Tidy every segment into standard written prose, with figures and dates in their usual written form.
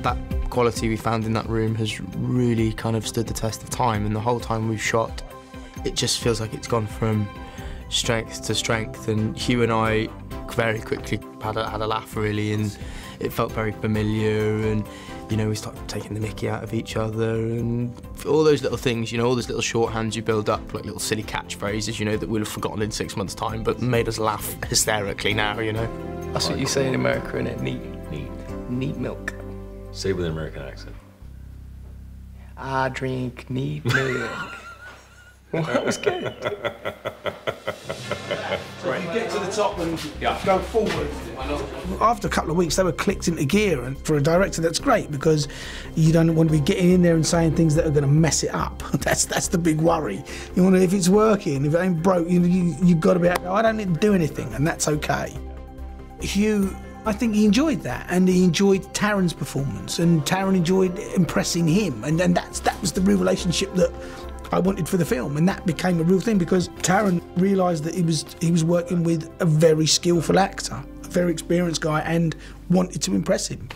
That quality we found in that room has really kind of stood the test of time, and the whole time we've shot, it just feels like it's gone from strength to strength, and Hugh and I very quickly had a laugh, really, and it felt very familiar, and you know, we started taking the mickey out of each other, and all those little things, you know, all those little shorthands you build up, like little silly catchphrases, you know, that we'll have forgotten in 6 months' time, but made us laugh hysterically now, you know. That's what you say in America, innit? Need milk. Say it with an American accent. I drink neat milk. Well, that was good. Right. You get to the top and go forward. After a couple of weeks, they were clicked into gear, and for a director, that's great because you don't want to be getting in there and saying things that are going to mess it up. That's the big worry. You want to, if it's working, if it ain't broke, you've got to be able to go, I don't need to do anything, and that's okay. Hugh, I think he enjoyed that, and he enjoyed Taron's performance, and Taron enjoyed impressing him, and that was the real relationship that I wanted for the film, and that became a real thing because Taron realised that he was working with a very skillful actor, a very experienced guy, and wanted to impress him.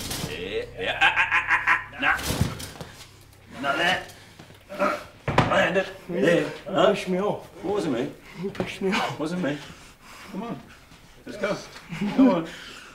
Nah. Not that. Landed. Yeah. Push me off. What was it, mate? You pushed me off. Wasn't me. Come on. Let's go. Come on.